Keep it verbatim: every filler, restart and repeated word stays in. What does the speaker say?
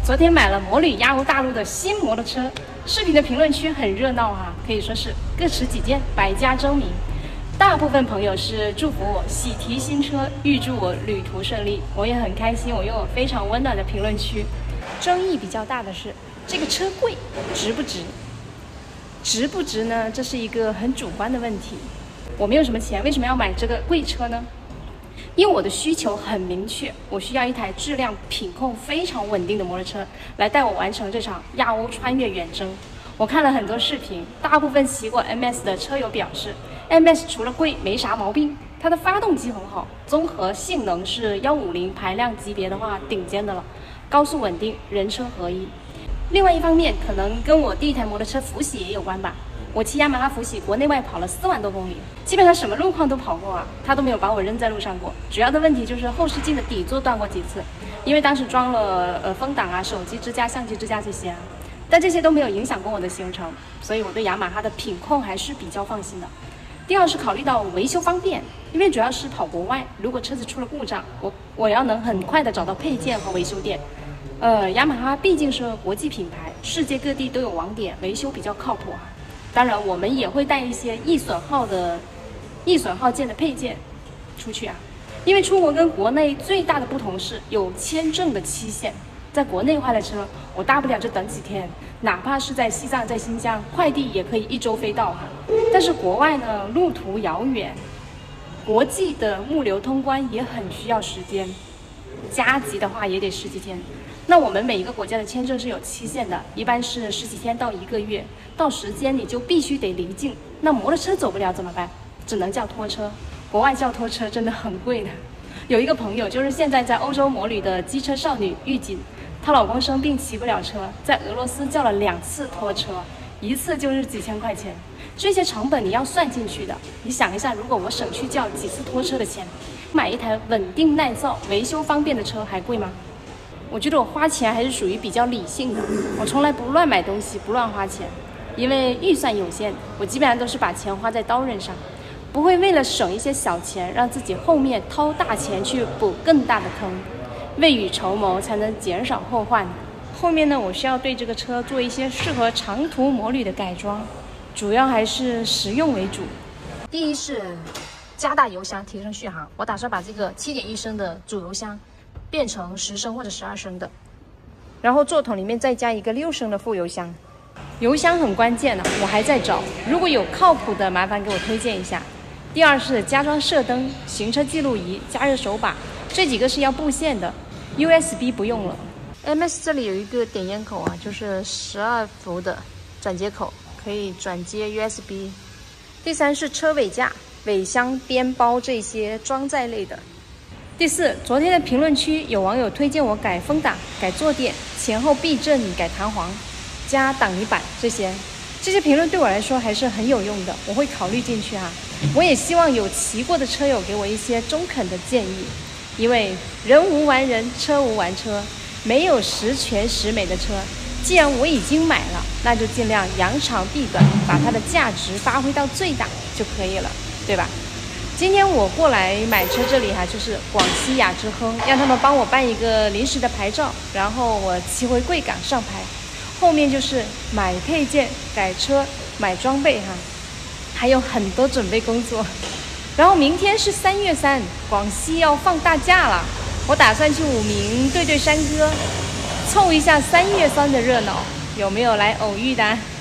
昨天买了摩旅亚欧大陆的新摩托车，视频的评论区很热闹哈、啊，可以说是各持己见，百家争鸣。大部分朋友是祝福我喜提新车，预祝我旅途顺利。我也很开心，我拥有非常温暖的评论区。争议比较大的是这个车贵，值不值？值不值呢？这是一个很主观的问题。我没有什么钱，为什么要买这个贵车呢？因为我的需求很明确，我需要一台质量品控非常稳定的摩托车来带我完成这场亚欧穿越远征。我看了很多视频，大部分骑过 M S 的车友表示 M S 除了贵没啥毛病，它的发动机很好，综合性能是一五零排量级别的话顶尖的了，高速稳定，人车合一。另外一方面，可能跟我第一台摩托车福喜也有关吧。我骑雅马哈福喜国内外跑了四万多公里，基本上什么路况都跑过啊，它都没有把我扔在路上过。主要的问题就是后视镜的底座断过几次，因为当时装了呃风挡啊、手机支架、相机支架这些啊，但这些都没有影响过我的行程，所以我对雅马哈的品控还是比较放心的。第二是考虑到维修方便，因为主要是跑国外，如果车子出了故障，我我要能很快的找到配件和维修店。呃，雅马哈毕竟是国际品牌，世界各地都有网点，维修比较靠谱啊。当然，我们也会带一些易损耗的、易损耗件的配件出去啊。因为出国跟国内最大的不同是有签证的期限，在国内坏了车，我大不了就等几天，哪怕是在西藏、在新疆，快递也可以一周飞到哈。但是国外呢，路途遥远，国际的物流通关也很需要时间，加急的话也得十几天。那我们每一个国家的签证是有期限的，一般是十几天到一个月，到时间你就必须得离境。那摩托车走不了怎么办？只能叫拖车，国外叫拖车真的很贵的。有一个朋友就是现在在欧洲摩旅的机车少女玉锦，她老公生病骑不了车，在俄罗斯叫了两次拖车，一次就是几千块钱，这些成本你要算进去的。你想一下，如果我省去叫几次拖车的钱，买一台稳定耐造、维修方便的车还贵吗？我觉得我花钱还是属于比较理性的，我从来不乱买东西，不乱花钱，因为预算有限，我基本上都是把钱花在刀刃上，不会为了省一些小钱，让自己后面掏大钱去补更大的坑。未雨绸缪才能减少后患。后面呢，我需要对这个车做一些适合长途摩旅的改装，主要还是实用为主。第一是加大油箱，提升续航，我打算把这个 七点一 升的主油箱变成十升或者十二升的，然后座桶里面再加一个六升的副油箱。油箱很关键的，我还在找，如果有靠谱的，麻烦给我推荐一下。第二是加装射灯、行车记录仪、加热手把，这几个是要布线的 ，U S B 不用了。M S 这里有一个点烟口啊，就是十二伏的转接口，可以转接 U S B。第三是车尾架、尾箱、边包这些装载类的。第四，昨天的评论区有网友推荐我改风挡、改坐垫、前后避震、改弹簧、加挡泥板这些，这些评论对我来说还是很有用的，我会考虑进去啊。我也希望有骑过的车友给我一些中肯的建议，因为人无完人，车无完车，没有十全十美的车。既然我已经买了，那就尽量扬长避短，把它的价值发挥到最大就可以了，对吧？今天我过来买车这里哈、啊，就是广西雅之亨，让他们帮我办一个临时的牌照，然后我骑回贵港上牌。后面就是买配件、改车、买装备哈，还有很多准备工作。然后明天是三月三，广西要放大假了，我打算去武鸣对对山歌，凑一下三月三的热闹，有没有来偶遇的？